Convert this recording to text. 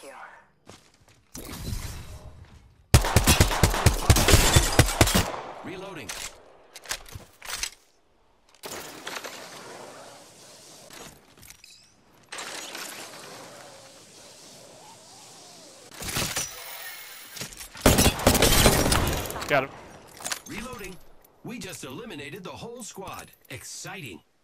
you. Reloading. Got him. Reloading. We just eliminated the whole squad. Exciting.